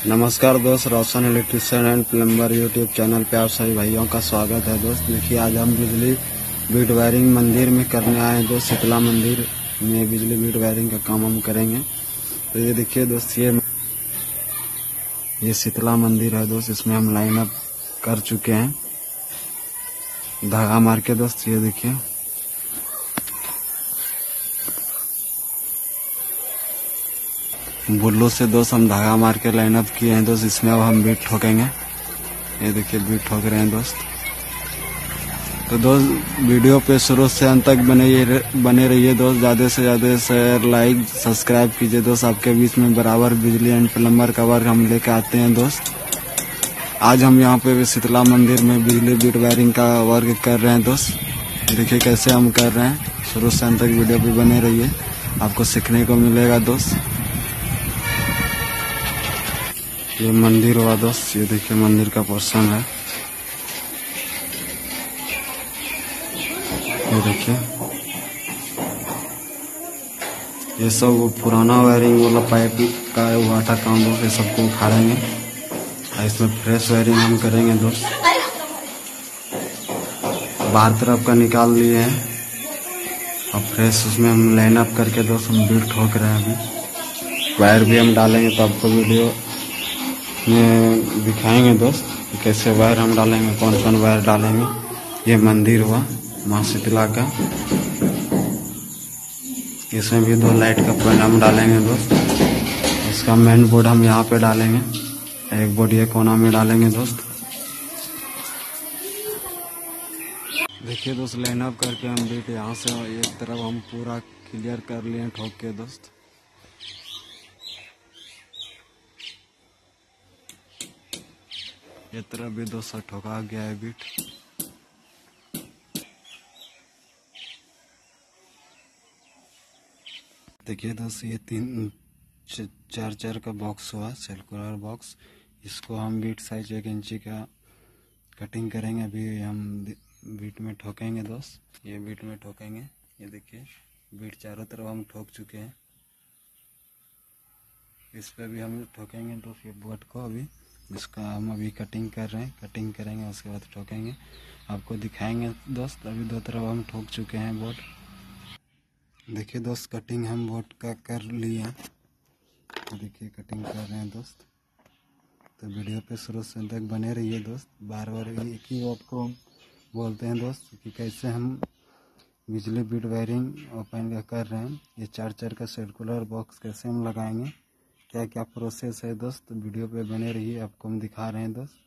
नमस्कार दोस्त, Roshan electrician and plumber YouTube channel पे आप सभी भाइयों का स्वागत है। दोस्त देखिए, आज हम बिजली बीट वायरिंग मंदिर में करने आए हैं। दोस्त शीतला मंदिर में बिजली बीट वायरिंग का काम हम करेंगे। तो ये देखिए दोस्त, ये शीतला मंदिर है दोस्त। इसमें हम लाइन अप कर चुके हैं धागा मार के। दोस्त ये देखिए, बुल्लू से दोस्त हम धागा मार के लाइन अप किए हैं दोस्त। इसमें अब हम बीट ठोकेंगे। ये देखिए बीट ठोक रहे हैं दोस्त। तो दोस्त वीडियो पे शुरू से अंत तक बने रहिए दोस्त। ज़्यादा से ज़्यादा शेयर, लाइक, सब्सक्राइब कीजिए दोस्त। आपके बीच में बराबर बिजली एंड प्लम्बर का वर्क हम लेके आते हैं दोस्त। आज हम यहाँ पे शीतला मंदिर में बिजली बीट वायरिंग का वर्क कर रहे हैं दोस्त। देखिए कैसे हम कर रहे हैं। शुरू से अंत तक वीडियो पे बने रहिए, आपको सीखने को मिलेगा दोस्त। ये मंदिर हुआ दोस्त। ये देखिए मंदिर का पोर्शन है। ये देखिए, ये सब पुराना वायरिंग वाला पाइप का वाटा काम दोस्त। ये सबको उखाड़ेंगे और इसमें फ्रेश वायरिंग हम करेंगे दोस्त। बाहर तरफ का निकाल लिए हैं और फ्रेश उसमें हम लाइन अप करके दोस्त हम बीट ठोक रहे हैं। अभी वायर भी हम डालेंगे तो आपको वीडियो में दिखाएंगे दोस्त कि कैसे वायर हम डालेंगे, कौन कौन वायर डालेंगे। ये मंदिर हुआ माँ शीतला का। इसमें भी 2 लाइट का पॉइंट हम डालेंगे दोस्त। इसका मेन बोर्ड हम यहाँ पे डालेंगे, एक बोर्ड ये कोना में डालेंगे दोस्त। देखिए दोस्त, लाइन अप करके हम बीट यहाँ से एक तरफ हम पूरा क्लियर कर लिए ठोक के दोस्त। ये तरफ भी दोस्त ठोका गया है बीट। देखिए दोस्त, ये 4 का बॉक्स हुआ, सर्कुलर बॉक्स। इसको हम बीट साइज 1 इंची का कटिंग करेंगे। अभी हम बीट में ठोकेंगे दोस्त। ये बीट में ठोकेंगे। ये देखिए बीट चारों तरफ हम ठोक चुके हैं। इस पे भी हम ठोकेंगे दोस्त ये बोर्ड को। अभी इसका हम अभी कटिंग कर रहे हैं, कटिंग करेंगे उसके बाद ठोकेंगे, आपको दिखाएंगे दोस्त। अभी 2 तरफ हम ठोक चुके हैं बोर्ड। देखिए दोस्त, कटिंग हम बोर्ड का कर लिए हैं। देखिए कटिंग कर रहे हैं दोस्त। तो वीडियो पे शुरू से अंत तक बने रहिए दोस्त। बार बार एक ही बात को हम बोलते हैं दोस्त कि कैसे हम बिजली बीट वायरिंग ओपन कर रहे हैं। ये 4 का सर्कुलर बॉक्स कैसे हम लगाएंगे, क्या क्या प्रोसेस है दोस्त। वीडियो पे बने रहिए, आपको हम दिखा रहे हैं दोस्त।